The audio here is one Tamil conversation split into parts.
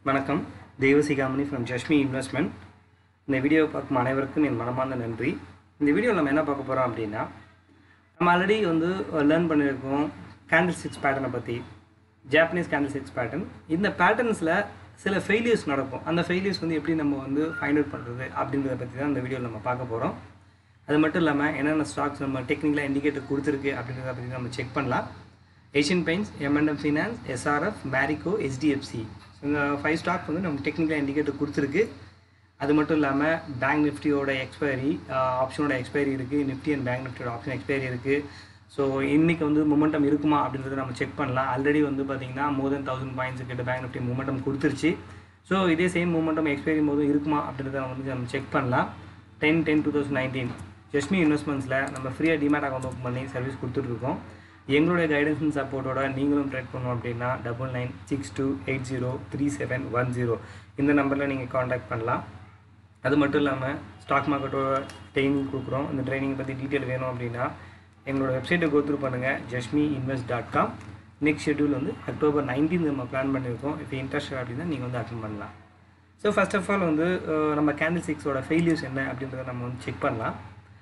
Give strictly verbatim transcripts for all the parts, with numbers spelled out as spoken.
வணக்கம் தேவசிகாமணி from Jashmi investment. இந்த வீடியோ பார்க்கும் அனைவருக்கும் என் மனமார்ந்த நன்றி. இந்த வீடியோவில் நம்ம என்ன பார்க்க போகிறோம் அப்படின்னா, நம்ம ஆல்ரெடி வந்து லேர்ன் பண்ணியிருக்கோம் candlesticks பேட்டர்னை பற்றி, ஜாப்பனீஸ் candlesticks பேட்டர்ன். இந்த பேட்டர்ன்ஸில் சில ஃபெயிலியர்ஸ் நடக்கும். அந்த ஃபெயிலியர்ஸ் வந்து எப்படி நம்ம வந்து ஃபைண்ட் அவுட் பண்ணுறது அப்படின்றத பற்றி தான் இந்த வீடியோவில் நம்ம பார்க்க போகிறோம். அது மட்டும் இல்லாமல் என்னென்ன ஸ்டாக்ஸ் நம்ம டெக்னிக்கலாக இண்டிகேட்டர் கொடுத்துருக்கு அப்படின்றத பற்றி நம்ம செக் பண்ணலாம். Asian Paints, M and M finance, SRF, Marico, HDFC, இந்த ஃபைவ் ஸ்டாக் வந்து நம்ம டெக்னிக்கலாக இண்டிகேட்டர் கொடுத்துருக்கு. அது மட்டும் இல்லாமல் பேங்க் நிஃப்டியோட எக்ஸ்பைரி, ஆப்ஷனோட எக்ஸ்பைரி இருக்குது, நிஃப்டி அண்ட் பேங்க் நிஃப்டியோட ஆப்ஷன் எக்ஸ்பைரி இருக்குது. ஸோ இன்றைக்கி வந்து மொமெண்டம் இருக்குமா அப்படின்றத நம்ம செக் பண்ணலாம். ஆல்ரெடி வந்து பார்த்திங்கன்னா மோர் தென் தௌசண்ட் பாயிண்ட்ஸ் கிட்ட பேங்க் நிஃப்டி மொமெண்டம் கொடுத்துருச்சு. ஸோ இதே சேம் மொமெண்டம் எக்ஸ்பைரி போதும் இருக்குமா அப்படின்றத வந்து நம்ம செக் பண்ணலாம். Ten ten two thousand nineteen Jashmi இன்வெஸ்ட்மெண்ட்ஸில் நம்ம ஃப்ரீயாக டிமேட் அக்கௌண்ட் ஓப்பன் பண்ணி சர்வீஸ் கொடுத்துட்ருக்கோம். எங்களுடைய கைடன்ஸ் அண்ட் சப்போர்ட்டோட நீங்களும் ட்ரேட் பண்ணோம் அப்படின்னா double nine six two eight zero three seven one zero இந்த நம்பரில் நீங்கள் காண்டாக்ட் பண்ணலாம். அது மட்டும் இல்லாமல் ஸ்டாக் மார்க்கெட்டோட ட்ரைனிங் கொடுக்குறோம். இந்த ட்ரைனிங் பற்றி டீட்டெயில் வேணும் அப்படின்னா எங்களோட வெப்சைட்டை கோத்ரூ பண்ணுங்கள், Jashmi invest dot com. Next schedule வந்து அக்டோபர் நைன்டீன் நம்ம பிளான் பண்ணியிருக்கோம். இப்போ இன்ட்ரெஸ்ட் அப்படின்னா நீங்கள் வந்து அட்டன் பண்ணலாம். ஸோ ஃபர்ஸ்ட் ஆஃப் ஆல் வந்து நம்ம கேண்டில்ஸ்டிக்ஸோட ஃபெயிலியர்ஸ் என்ன அப்படின்றத நம்ம வந்து செக் பண்ணலாம்.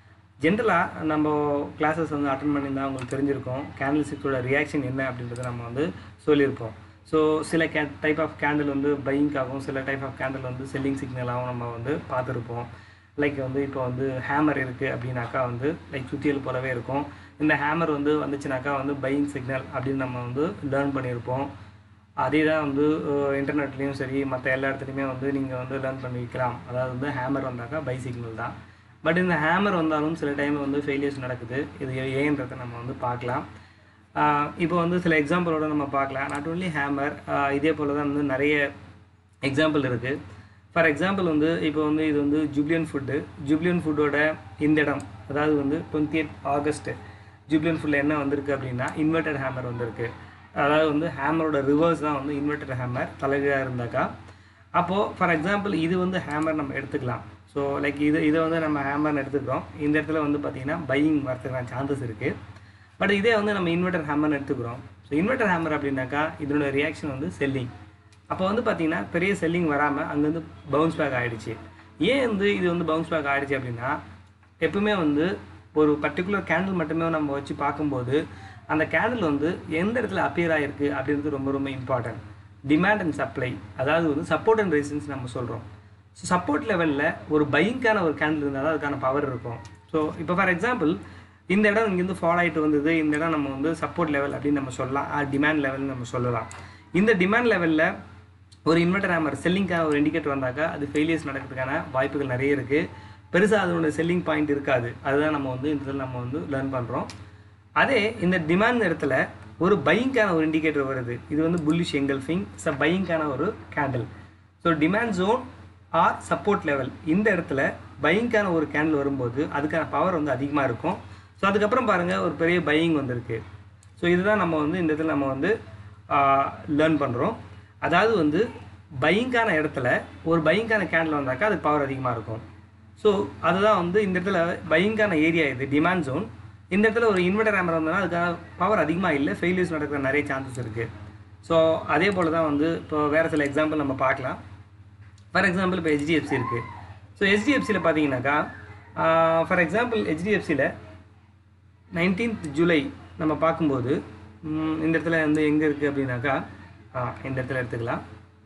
ஜென்ரலாக நம்ம கிளாஸஸ் வந்து அட்டன் பண்ணியிருந்தால் உங்களுக்கு தெரிஞ்சிருக்கோம் கேண்டில்ஸ்டிக்ஸோட ரியாக்ஷன் என்ன அப்படின்றத நம்ம வந்து சொல்லியிருப்போம். ஸோ சில கே டைப் ஆஃப் கேண்டில் வந்து பையிங்காகவும், சில டைப் ஆஃப் கேண்டில் வந்து செல்லிங் சிக்னலாகவும் நம்ம வந்து பார்த்துருப்போம். லைக் வந்து இப்போ வந்து ஹேமர் இருக்குது அப்படின்னாக்கா வந்து லைக் சுத்தியல் போலவே இருக்கும். இந்த ஹேமர் வந்து வந்துச்சுனாக்கா வந்து பையிங் சிக்னல் அப்படின்னு நம்ம வந்து லேர்ன் பண்ணியிருப்போம். அதே தான் வந்து இன்டர்நெட்லேயும் சரி மற்ற எல்லா இடத்துலையுமே வந்து நீங்கள் வந்து லேர்ன் பண்ணி வைக்கலாம். அதாவது வந்து ஹேமர் வந்தாக்கா பை சிக்னல் தான். பட் இந்த ஹேமர் வந்தாலும் சில டைம் வந்து ஃபெயிலியர்ஸ் நடக்குது. இது ஏன்றதை நம்ம வந்து பார்க்கலாம். இப்போ வந்து சில எக்ஸாம்பிளோட நம்ம பார்க்கலாம். நாட் ஓன்லி ஹேமர், இதே போல் தான் வந்து நிறைய எக்ஸாம்பிள் இருக்குது. ஃபார் எக்ஸாம்பிள் வந்து இப்போ வந்து இது வந்து ஜூப்ளியன் ஃபுட்டு ஜூப்ளியன் ஃபுட்டோட இந்த இடம், அதாவது வந்து டுவெண்ட்டி எயிட் ஆகஸ்ட்டு ஜூப்ளியன் ஃபுட்டில் என்ன வந்திருக்கு அப்படின்னா இன்வெர்டட் ஹேமர் வந்திருக்கு. அதாவது வந்து ஹேமரோட ரிவர்ஸ் தான் வந்து இன்வெர்டட் ஹேமர் தலைகீழாக இருந்தாக்கா. அப்போது ஃபார் எக்ஸாம்பிள் இது வந்து ஹேமர் நம்ம எடுத்துக்கலாம். ஸோ லைக் இது இதை வந்து நம்ம ஹேமர்னு எடுத்துக்கிறோம். இந்த இடத்துல வந்து பார்த்திங்கன்னா பையிங் வரதுக்கான சான்சஸ் இருக்குது. பட் இதே வந்து நம்ம இன்வெர்டர் ஹேமர்னு எடுத்துக்கிறோம். ஸோ இன்வெர்டர் ஹேமர் அப்படின்னாக்கா இதனோட ரியாக்ஷன் வந்து செல்லிங். அப்போ வந்து பார்த்திங்கன்னா பெரிய செல்லிங் வராமல் அங்கேருந்து பவுன்ஸ் பேக் ஆகிடுச்சு. ஏன் வந்து இது வந்து பவுன்ஸ் பேக் ஆகிடுச்சு அப்படின்னா, எப்பவுமே வந்து ஒரு பர்டிகுலர் கேண்டில் மட்டுமே நம்ம வச்சு பார்க்கும்போது அந்த கேண்டில் வந்து எந்த இடத்துல அப்பியர் ஆகிருக்கு அப்படின்றது ரொம்ப ரொம்ப இம்பார்ட்டன்ட். டிமாண்ட் அண்ட் சப்ளை, அதாவது வந்து சப்போர்ட் அண்ட் ரெசிஸ்டன்ஸ் நம்ம சொல்கிறோம். ஸோ சப்போர்ட் லெவலில் ஒரு பையிங்கான ஒரு கேண்டில் இருந்தால் தான் அதுக்கான பவர் இருக்கும். ஸோ இப்போ ஃபார் எக்ஸாம்பிள் இந்த இடம் இங்கேருந்து ஃபால் ஆகிட்டு வந்தது, இந்த இடம் நம்ம வந்து சப்போர்ட் லெவல் அப்படின்னு நம்ம சொல்லலாம், டிமாண்ட் லெவல்னு நம்ம சொல்லலாம். இந்த டிமாண்ட் லெவலில் ஒரு இன்வெர்டர் ஹேமர் செல்லிங்கான ஒரு இண்டிகேட்டர் வந்தாக்கா அது ஃபெயிலியர்ஸ் நடக்கிறதுக்கான வாய்ப்புகள் நிறைய இருக்குது. பெருசாக அதோட செல்லிங் பாயிண்ட் இருக்காது. அதுதான் நம்ம வந்து இந்த இதில் நம்ம வந்து லேர்ன் பண்ணுறோம். அதே இந்த டிமாண்ட் இடத்துல ஒரு பையிங்கான ஒரு இண்டிகேட்டர் வருது. இது வந்து புல்லிஷ் எங்கல்ஃபிங் ச பையிங்கான ஒரு candle. So demand zone or support level இந்த இடத்துல பையிங்கான ஒரு கேண்டில் வரும்போது அதுக்கான பவர் வந்து அதிகமாக இருக்கும். ஸோ அதுக்கப்புறம் பாருங்கள் ஒரு பெரிய பையிங் வந்திருக்கு. ஸோ இதுதான் நம்ம வந்து இந்த இடத்துல நம்ம வந்து லேர்ன் பண்ணுறோம். அதாவது வந்து பையிங்கான இடத்துல ஒரு பையிங்கான கேண்டில் வந்தாக்கா அதுக்கு பவர் அதிகமாக இருக்கும். ஸோ அதுதான் வந்து இந்த இடத்துல பையிங்கான ஏரியா இது டிமாண்ட் ஜோன். இந்த இடத்துல ஒரு இன்வெர்டர் ஹேமர் வந்தோம்னா அதுக்கான பவர் அதிகமாக இல்லை, ஃபெயிலியர்ஸ் நடக்கிற நிறைய சான்சஸ் இருக்குது. ஸோ அதே போல் தான் வந்து இப்போ வேறு சில எக்ஸாம்பிள் நம்ம பார்க்கலாம். ஃபார் எக்ஸாம்பிள் இப்போ ஹெச்டிஎஃப்சி இருக்குது. ஸோ ஹெச்டிஎஃப்சியில் பார்த்தீங்கன்னாக்கா ஃபார் எக்ஸாம்பிள் ஹெச்டிஎஃப்சியில் நைன்டீன்த் ஜூலை நம்ம பார்க்கும்போது இந்த இடத்துல வந்து எங்கே இருக்குது அப்படின்னாக்கா இந்த இடத்துல எடுத்துக்கலாம்.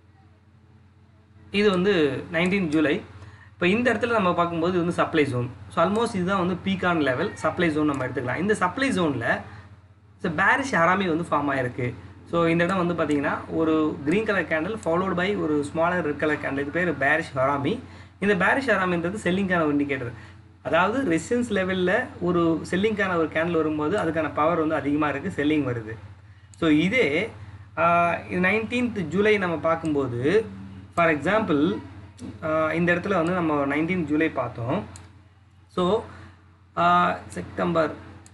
இது வந்து நைன்டீன் ஜூலை. இப்போ இந்த இடத்துல நம்ம பார்க்கும்போது இது வந்து சப்ளை ஜோன். ஸோ ஆல்மோஸ்ட் இதுதான் வந்து பீக்கான் லெவல் சப்ளை ஜோன் நம்ம எடுத்துக்கலாம். இந்த சப்ளை ஜோனில் ஸோ பேரிஷ் ஹராமி வந்து ஃபார்ம் ஆகிருக்கு. ஸோ இந்த இடம் வந்து பார்த்திங்கன்னா ஒரு green colour candle followed by ஒரு ஸ்மாலர் ரெட் கலர் கேண்டில். இது பேர் பேரிஷ் ஹராமி. இந்த பேரிஷ் ஹராமின்றது செல்லிங்கான ஒரு இண்டிகேட்டர். அதாவது ரெசிஸ்டன்ஸ் லெவலில் ஒரு செல்லிங்கான ஒரு கேண்டில் வரும்போது அதுக்கான பவர் வந்து அதிகமாக இருக்குது, செல்லிங் வருது. ஸோ இதே நைன்டீன்த் ஜூலை நம்ம பார்க்கும்போது ஃபார் எக்ஸாம்பிள் இந்த இடத்துல வந்து நம்ம நைன்டீன் ஜூலை பார்த்தோம். ஸோ செப்டம்பர்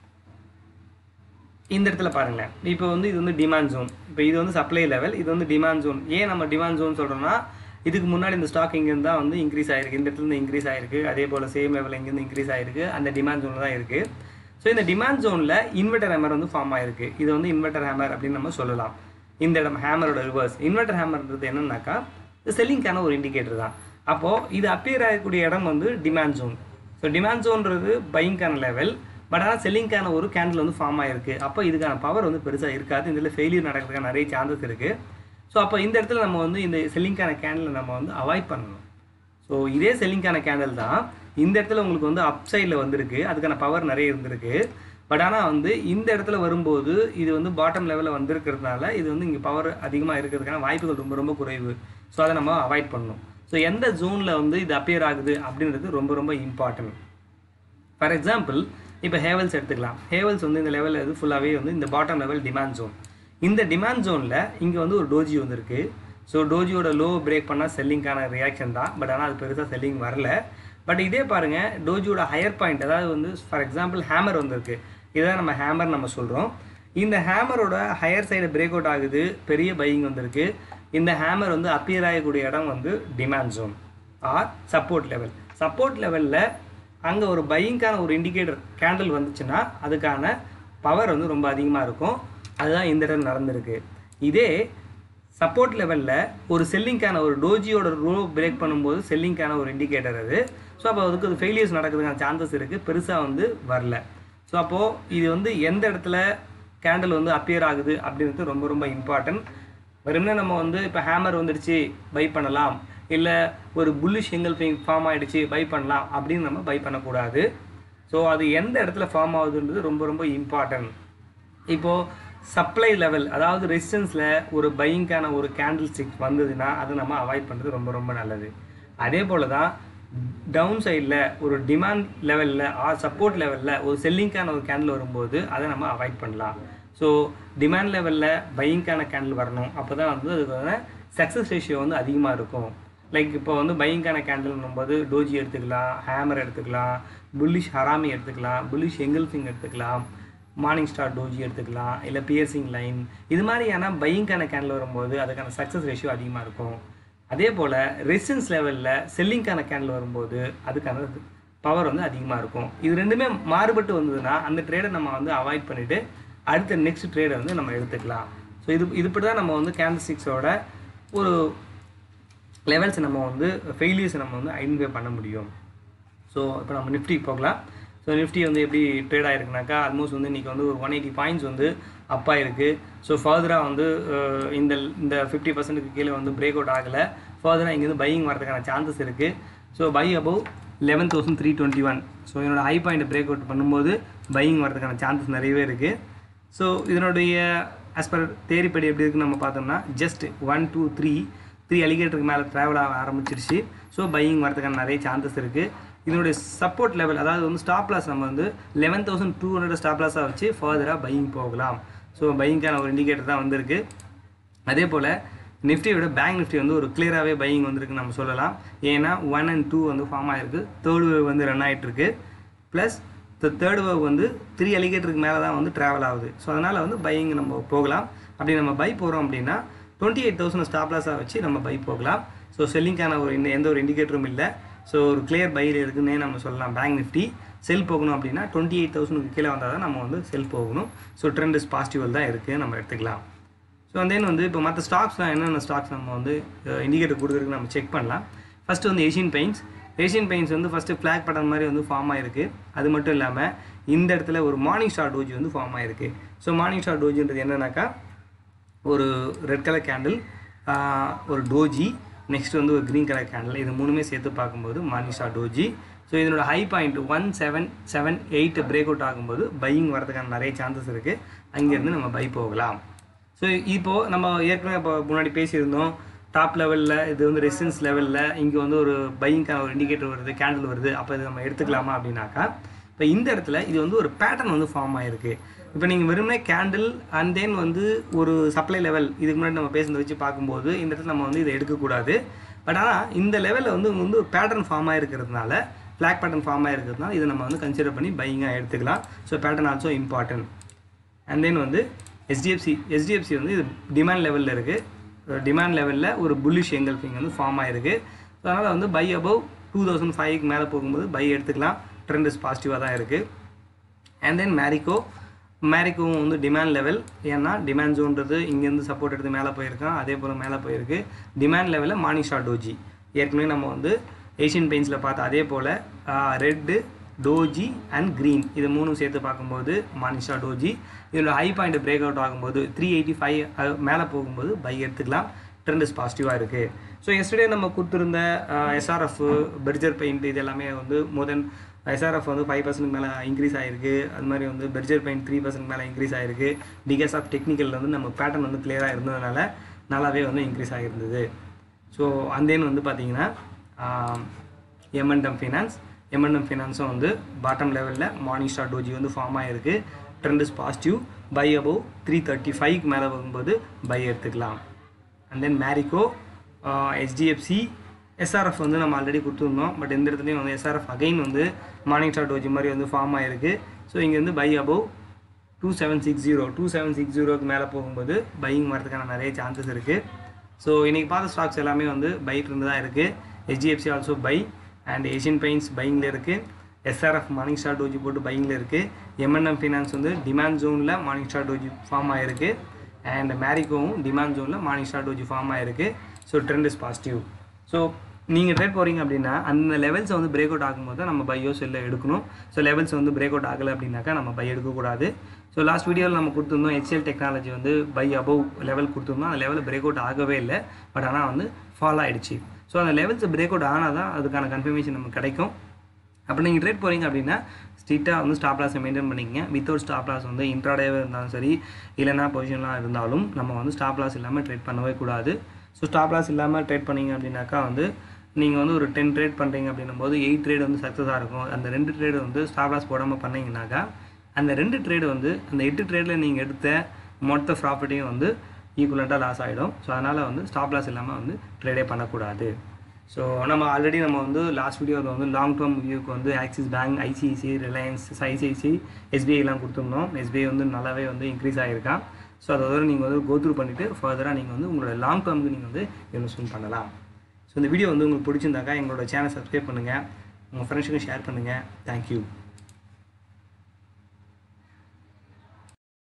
இந்த இடத்துல பாருங்களேன். இப்போ வந்து இது வந்து டிமாண்ட் ஜோன், இப்போ இது வந்து சப்ளை லெவல், இது வந்து டிமாண்ட் ஜோன். ஏன் நம்ம டிமாண்ட் ஜோன் சொல்கிறோம்னா இதுக்கு முன்னாடி இந்த ஸ்டாக் இங்கேருந்து தான் வந்து இன்க்ரீஸ் ஆகிருக்கு, இந்த இடத்துல இருந்து இன்க்ரீஸ் ஆகிருக்கு. அதே போல் சேம் லெவல் இங்கேருந்து இன்க்ரீஸ் ஆகிருக்கு, அந்த டிமாண்ட் ஜோனில் தான் இருக்குது. ஸோ இந்த டிமாண்ட் ஜோனில் இன்வெர்டர் ஹேமர் வந்து ஃபார்ம் ஆகிருக்கு. இது வந்து இன்வெர்டர் ஹேமர் அப்படின்னு நம்ம சொல்லலாம். இந்த இடம் ஹேமரோட ரிவர்ஸ். இன்வெர்டர் ஹேமர்ன்றது என்னன்னாக்கா இது செல்லிங்கான ஒரு இண்டிகேட்டர் தான். அப்போது இது அப்பியர் ஆகக்கூடிய இடம் வந்து டிமாண்ட் ஜோன். ஸோ டிமாண்ட் ஜோன்றது பையிங்கான லெவல், பட் ஆனால் செல்லிங்கான ஒரு கேண்டில் வந்து ஃபார்ம் ஆகிருக்கு. அப்போ இதுக்கான பவர் வந்து பெருசாக இருக்காது, இதில் ஃபெயிலியர் நடக்கிறதுக்கான நிறைய சான்சஸ் இருக்குது. ஸோ அப்போ இந்த இடத்துல நம்ம வந்து இந்த செல்லிங்கான கேண்டில் நம்ம வந்து அவாய்ட் பண்ணணும். ஸோ இதே செல்லிங்கான கேண்டில் தான் இந்த இடத்துல உங்களுக்கு வந்து அப் சைடில் வந்திருக்கு, அதுக்கான பவர் நிறைய இருந்திருக்கு. பட் ஆனால் வந்து இந்த இடத்துல வரும்போது இது வந்து பாட்டம் லெவலில் வந்திருக்கிறதுனால இது வந்து இங்கே பவர் அதிகமாக இருக்கிறதுக்கான வாய்ப்புகள் ரொம்ப ரொம்ப குறைவு. ஸோ அதை நம்ம அவாய்ட் பண்ணணும். ஸோ எந்த ஜோனில் வந்து இது அப்பியர் ஆகுது அப்படின்றது ரொம்ப ரொம்ப இம்பார்ட்டன்ட். ஃபார் எக்ஸாம்பிள் இப்போ ஹேவல்ஸ் எடுத்துக்கலாம். ஹேவல்ஸ் வந்து இந்த லெவலில் இது ஃபுல்லாகவே வந்து இந்த பாட்டம் லெவல் டிமாண்ட் ஜோன். இந்த டிமாண்ட் ஜோனில் இங்கே வந்து ஒரு டோஜி வந்துருக்கு. ஸோ டோஜியோட லோ பிரேக் பண்ணால் செல்லிங்கான ரியாக்ஷன் தான், பட் ஆனால் அது பெருசாக செல்லிங் வரல. பட் இதே பாருங்கள், டோஜியோட ஹையர் பாயிண்ட், அதாவது வந்து ஃபார் எக்ஸாம்பிள் ஹேமர் வந்திருக்கு. இதான் நம்ம ஹேமர் நம்ம சொல்கிறோம். இந்த ஹேமரோட ஹையர் சைடு பிரேக் அவுட் ஆகுது, பெரிய பையிங் வந்திருக்கு. இந்த ஹேமர் வந்து அப்பியர் ஆகக்கூடிய இடம் வந்து demand zone or support level. Support லெவலில் அங்கே ஒரு பையிங்கான ஒரு இண்டிகேட்டர் கேண்டில் வந்துச்சுன்னா அதுக்கான பவர் வந்து ரொம்ப அதிகமாக இருக்கும். அதுதான் இந்த இடம் நடந்திருக்கு. இதே சப்போர்ட் லெவலில் ஒரு செல்லிங்கான ஒரு டோஜியோட ரோ பிரேக் பண்ணும்போது செல்லிங்கான ஒரு இண்டிகேட்டர் அது. ஸோ அப்போ அதுக்கு அது ஃபெயிலியர்ஸ் நடக்கிறதுக்கான சான்சஸ் இருக்குது, பெருசாக வந்து வரல. ஸோ அப்போது இது வந்து எந்த இடத்துல கேண்டில் வந்து அப்பியர் ஆகுது அப்படின்றது ரொம்ப ரொம்ப இம்பார்ட்டன்ட். வெறும்னா நம்ம வந்து இப்போ ஹேமர் வந்துடுச்சு பை பண்ணலாம், இல்லை ஒரு புல்லிஷ் எங்கல்ஃபிங் ஃபார்ம் ஆகிடுச்சு பை பண்ணலாம் அப்படின்னு நம்ம பை பண்ணக்கூடாது. ஸோ அது எந்த இடத்துல ஃபார்ம் ஆகுதுன்றது ரொம்ப ரொம்ப இம்பார்ட்டன்ட். இப்போது சப்ளை லெவல், அதாவது ரெசிஸ்டன்ஸில் ஒரு பையிங்கான ஒரு கேண்டில் ஸ்டிக் வந்ததுன்னா அதை நம்ம அவாய்ட் பண்ணுறது ரொம்ப ரொம்ப நல்லது. அதே போல் தான் டவுன் சைடில் ஒரு டிமாண்ட் லெவலில் ஆர் சப்போர்ட் லெவலில் ஒரு செல்லிங்கான ஒரு கேண்டில் வரும்போது அதை நம்ம அவாய்ட் பண்ணலாம். ஸோ டிமாண்ட் லெவலில் பையிங்கான கேண்டில் வரணும், அப்போ தான் வந்து அதுக்கான சக்ஸஸ் ரேஷியோ வந்து அதிகமாக இருக்கும். லைக் இப்போ வந்து பையிங்கான கேண்டில்னும் போது டோஜி எடுத்துக்கலாம், ஹேமர் எடுத்துக்கலாம், புல்லிஷ் ஹராமி எடுத்துக்கலாம், புல்லிஷ் எங்கல்ஃபிங் எடுத்துக்கலாம், மார்னிங் ஸ்டார் டோஜி எடுத்துக்கலாம், இல்லை பியர்சிங் லைன். இது மாதிரியான பையிங்கான கேண்டில் வரும்போது அதுக்கான சக்ஸஸ் ரேஷியோ அதிகமாக இருக்கும். அதே போல் ரெசிஸ்டன்ஸ் லெவலில் செல்லிங்கான கேண்டில் வரும்போது அதுக்கான பவர் வந்து அதிகமாக இருக்கும். இது ரெண்டுமே மாறுபட்டு வந்ததுன்னா அந்த ட்ரேடை நம்ம வந்து அவாய்ட் பண்ணிவிட்டு அடுத்த நெக்ஸ்ட் ட்ரேடை வந்து நம்ம எடுத்துக்கலாம். ஸோ இது இதுபடி தான் நம்ம வந்து கேண்டில்ஸ்டிக்ஸோட ஒரு லெவல்ஸை நம்ம வந்து ஃபெயிலியர்ஸை நம்ம வந்து ஐடென்டிஃபை பண்ண முடியும். ஸோ இப்போ நம்ம நிஃப்டி போகலாம். ஸோ நிஃப்டி வந்து எப்படி ட்ரேட் ஆகிருக்குனாக்கா ஆல்மோஸ்ட் வந்து இன்றைக்கி வந்து ஒரு ஒன் எயிட்டி பாயிண்ட்ஸ் வந்து அப் ஆகிருக்கு. ஸோ ஃபர்தராக வந்து இந்த இந்த ஃபிஃப்டி பர்சன்ட்டுக்கு கீழே வந்து பிரேக் அவுட் ஆகலை. ஃபர்தராக இங்கேருந்து பையிங் வரதுக்கான சான்சஸ் இருக்குது. So buy above eleven thousand three twenty one so என்னோடய ஹை பாயிண்ட் பிரேக் அவுட் பண்ணும்போது பையிங் வரதுக்கான சான்சஸ் நிறையவே இருக்குது. ஸோ இதனுடைய ஆஸ் பர் தேரிப்படி எப்படி இருக்குன்னு நம்ம பார்த்தோம்னா just one two three three அலிகேட்டருக்கு மேலே ட்ராவல் ஆக ஆரம்பிச்சிருச்சு. ஸோ பையிங் வரதுக்கான நிறைய சான்சஸ் இருக்குது. இதனுடைய சப்போர்ட் லெவல், அதாவது வந்து ஸ்டாப் லாஸ் நம்ம வந்து eleven thousand two hundred stop லாஸாக வச்சு ஃபர்தராக பையிங் போகலாம். ஸோ பையிங்கான ஒரு இண்டிகேட்டர் தான் வந்திருக்கு. அதே போல் நிஃப்டியோட பேங்க் நிஃப்டி வந்து ஒரு கிளியராகவே பையிங் வந்திருக்குன்னு நம்ம சொல்லலாம். ஏன்னா ஒன் அண்ட் டூ வந்து ஃபார்ம் ஆகிருக்கு, தேர்ட் வேவ் வந்து ரன் ஆகிட்டுருக்கு, ப்ளஸ் தேர்ட் வேவ் வந்து த்ரீ அலிகேட்டருக்கு மேலே தான் வந்து ட்ராவல் ஆகுது. ஸோ அதனால் வந்து பையிங் நம்ம போகலாம். அப்படி நம்ம பை போகிறோம் அப்படின்னா டுவெண்ட்டி எயிட் தௌசண்ட் ஸ்டாப் லாஸாக வச்சு நம்ம பை போகலாம். ஸோ செல்லிங்கான ஒரு எந்த ஒரு இண்டிகேட்டரும் இல்லை. ஸோ ஒரு கிளியர் பையில் இருக்குன்னே நம்ம சொல்லலாம். பேங்க் நிஃப்டி செல் போகணும் அப்படின்னா டுவெண்ட்டி எயிட் தௌசண்ட்க்கு கீழே வந்தால் தான் நம்ம வந்து செல் போகணும். ஸோ ட்ரெண்ட் இஸ் பாசிட்டிவ் தான் இருக்குது, நம்ம எடுத்துக்கலாம். ஸோ தென் வந்து இப்போ மற்ற ஸ்டாக்ஸ்லாம் என்னென்ன ஸ்டாக்ஸ் நம்ம வந்து இண்டிகேட்டர் கொடுக்குறதுக்கு நம்ம செக் பண்ணலாம். ஃபஸ்ட்டு வந்து ஏஷியன் பெயிண்ட்ஸ். ஏஷியன் பெயிண்ட்ஸ் வந்து ஃபஸ்ட்டு ஃப்ளாக் பட்டன் மாதிரி வந்து ஃபார்ம் ஆகிருக்கு. அது மட்டும் இல்லாமல் இந்த இடத்துல ஒரு மார்னிங் ஸ்டார் டோஜி வந்து ஃபார்ம் ஆகிருக்கு. ஸோ மார்னிங் ஸ்டார் டோஜின்றது என்னன்னாக்கா ஒரு ரெட் கலர் கேண்டில், ஒரு டோஜி, நெக்ஸ்ட் வந்து ஒரு க்ரீன் கலர் கேண்டில், இது மூணுமே சேர்த்து பார்க்கும்போது மார்னிங் ஸ்டார் டோஜி. ஸோ இதனோட high point one seven seven eight break out ஆகும்போது பையிங் வரதுக்கான நிறைய சான்சஸ் இருக்குது. அங்கேருந்து நம்ம பை போகலாம். ஸோ இப்போது நம்ம ஏற்கனவே இப்போ முன்னாடி பேசியிருந்தோம், டாப் லெவலில் இது வந்து ரெசிஸ்டன்ஸ் லெவலில் இங்கே வந்து ஒரு பையிங்கான ஒரு இண்டிகேட்டர் வருது, கேண்டில் வருது, அப்போ இது நம்ம எடுத்துக்கலாமா அப்படின்னாக்கா இப்போ இந்த இடத்துல இது வந்து ஒரு பேட்டர்ன் வந்து ஃபார்ம் ஆகிருக்கு. இப்போ நீங்கள் வெறுமனே கேண்டில் அண்ட் தென் வந்து ஒரு சப்ளை லெவல் இதுக்கு முன்னாடி நம்ம பேசுனதை வச்சு பார்க்கும்போது இந்த இடத்துல நம்ம வந்து இதை எடுக்கக்கூடாது. பட் ஆனால் இந்த லெவலில் வந்து வந்து ஒரு பேட்டர்ன் ஃபார்ம் ஆகிருக்கிறதுனால, ஃப்ளாக் பேட்டர்ன் ஃபார்ம் ஆகிருக்கிறதுனால இதை நம்ம வந்து கன்சிடர் பண்ணி பையிங்காக எடுத்துக்கலாம். So pattern also important. And then வந்து ஹெச்டிஎஃப்சி ஹெச்டிஎஃப்சி வந்து இது டிமாண்ட் லெவலில் இருக்குது. டிமாண்ட் லெவலில் ஒரு புல்லிஷ் எங்கல்ஃபிங் வந்து ஃபார்ம் ஆகிருக்கு. ஸோ அதனால் வந்து பை அபவ் டூ தௌசண்ட் ஃபைவ்க்கு மேலே போகும்போது பை எடுத்துக்கலாம். ட்ரெண்ட் இஸ் பாசிட்டிவாக தான் இருக்குது. அண்ட் தென் மேரிகோ மேரிக்கும் வந்து டிமாண்ட் லெவல், ஏன்னா டிமாண்ட் ஜோன்றது இங்கேருந்து சப்போர்ட் எடுத்து மேலே போயிருக்கான், அதே போல் மேலே போயிருக்கு. டிமாண்ட் லெவலில் மார்னிங் ஸ்டார் டோஜி ஏற்கனவே நம்ம வந்து ஏஷியன் பெயிண்ட்ஸில் பார்த்து அதே போல் ரெட்டு டோஜி அண்ட் க்ரீன் இது மூணும் சேர்த்து பார்க்கும்போது மார்னிங் ஸ்டார் டோஜி இதோட ஹை பாயிண்ட் பிரேக் அவுட் ஆகும்போது த்ரீ எயிட்டி ஃபைவ் மேலே போகும்போது பை எடுத்துக்கலாம். ட்ரெண்ட் இஸ் பாசிட்டிவாக இருக்குது. ஸோ எஸ்டர்டே நம்ம கொடுத்துருந்த எஸ்ஆர்எஃப் பெர்ஜர் பெயிண்ட் இது எல்லாமே வந்து மோர் தென் எஸ்ஆர்எஃப் வந்து ஃபைவ் பர்சன்ட் மேலே இன்க்ரீஸ் ஆகிருக்கு. அது மாதிரி வந்து பெர்ஜர் பெயிண்ட் த்ரீ பர்சன்ட் மேலே இன்க்ரீஸ் ஆகிருக்கு. பிகாஸ் ஆஃப் டெக்னிக்கலில் வந்து நம்ம பேட்டர்ன் வந்து கிளியராக இருந்ததுனால நல்லாவே வந்து இன்க்ரீஸ் ஆகிருந்தது. ஸோ அந்தேன் வந்து பார்த்திங்கன்னா எம்என்டம் ஃபினான்ஸ் எம்என்டம் ஃபினான்ஸும் வந்து பாட்டம் லெவலில் மார்னிங் ஸ்டார் டோஜி வந்து ஃபார்ம் ஆகிருக்கு. Trend is positive. Buy above three thirty ஃபைவ்க்கு மேலே வரும்போது பை எடுத்துக்கலாம். And then Marico, HDFC, SRF வந்து நம்ம ஆல்ரெடி கொடுத்துருந்தோம். பட் இந்த இடத்துலையும் வந்து எஸ்ஆர்எஃப் அகைன் வந்து மார்னிங் ஸ்டார் டோஜி மாதிரி வந்து ஃபார்ம் ஆகிருக்கு. ஸோ இங்கேருந்து buy above two seven six zero two seven six ஜீரோக்கு மேலே போகும்போது பையிங் வரதுக்கான நிறைய சான்சஸ் இருக்குது. ஸோ இன்றைக்கி பார்த்த ஸ்டாக்ஸ் எல்லாமே வந்து பைட் இருந்து தான் இருக்குது. HDFC also buy and Asian paints பையிங்கில் இருக்குது. எஸ்ஆர்எஃப் மார்னிங் ஸ்டார் டோஜி போட்டு பையிங்கில் இருக்குது. எம்என்எம் ஃபினான்ஸ் வந்து டிமாண்ட் ஜோனில் மார்னிங் ஸ்டார் டோஜி ஃபார்ம் ஆகிருக்கு. அண்ட் மேரிக்கோவும் டிமாண்ட் ஜோனில் மார்னிங் ஸ்டார் டோஜி ஃபார்ம் ஆகிருக்கு. So trend is positive. So நீங்கள் ட்ரேட் போகிறீங்க அப்படின்னா அந்த லெவல்ஸை வந்து பிரேக் அவுட் ஆகும்போது தான் நம்ம பையோ செல்ல எடுக்கணும். ஸோ லெவல்ஸ் வந்து பிரேக் அவுட் ஆகலை அப்படின்னாக்கா நம்ம பை எடுக்கக்கூடாது. ஸோ லாஸ்ட் வீடியோவில் நம்ம கொடுத்துருந்தோம் ஹெச்எல் டெக்னாலஜி வந்து பை அபவ் லெவல் கொடுத்துருந்தோம். அந்த லெவலில் பிரேக் அவுட் ஆகவே இல்லை. பட் ஆனால் வந்து ஃபாலோ ஆகிடுச்சு. ஸோ அந்த லெவல்ஸ் பிரேக் அவுட் ஆனால் தான் அதுக்கான கன்ஃபர்மேஷன் நமக்கு கிடைக்கும். அப்போ நீங்கள் ட்ரேட் போகிறீங்க அப்படின்னா ஸ்ட்ரிக்டாக வந்து ஸ்டாப் லாஸை மெயின்டைன் பண்ணிக்கங்க. வித்தவுட் ஸ்டாப் லாஸ் வந்து இன்ட்ராடேவே இருந்தாலும் சரி, இல்லைனா பொசிஷன்லாம் இருந்தாலும் நம்ம வந்து ஸ்டாப் லாஸ் இல்லாமல் ட்ரேட் பண்ணவே கூடாது. ஸோ ஸ்டாப் லாஸ் இல்லாமல் ட்ரேட் பண்ணிங்க அப்படின்னாக்கா வந்து நீங்கள் வந்து ஒரு டென் ட்ரேட் பண்ணுறீங்க அப்படின்னும் போது எயிட் ட்ரேட் வந்து சக்ஸஸாக இருக்கும். அந்த ரெண்டு ட்ரேடு வந்து ஸ்டாப் லாஸ் போடாமல் பண்ணிங்கனாக்கா அந்த ரெண்டு ட்ரேடு வந்து அந்த எட்டு ட்ரேடில் நீங்கள் எடுத்த மொத்த ப்ராஃபிட்டையும் வந்து ஈக்குவலண்ட்டாக லாஸ் ஆகிடும். ஸோ அதனால் வந்து ஸ்டாப் லாஸ் இல்லாமல் வந்து ட்ரேடே பண்ணக்கூடாது. ஸோ நம்ம ஆல்ரெடி நம்ம வந்து லாஸ்ட் வீடியோவில் வந்து லாங் டேர்ம் வியூக்கு வந்து Axis bank, ICICI, Reliance, ICICI, எஸ்பிஐலாம் கொடுத்துருந்தோம். எஸ்பிஐ வந்து நல்லாவே வந்து இன்க்ரீஸ் ஆகிருக்கான். ஸோ அதோட நீங்கள் வந்து கோத்ரூ பண்ணிவிட்டு ஃபர்தராக நீங்கள் வந்து உங்களோட லாங் டேர்முக்கு நீங்கள் வந்து இன்வெஸ்ட்மெண்ட் பண்ணலாம். ஸோ இந்த வீடியோ வந்து உங்களுக்கு பிடிச்சிருந்தாக்கா எங்களோட சேனல் சப்ஸ்கிரைப் பண்ணுங்கள், உங்கள் ஃப்ரெண்ட்ஸுக்கும் ஷேர் பண்ணுங்கள். தேங்க்யூ.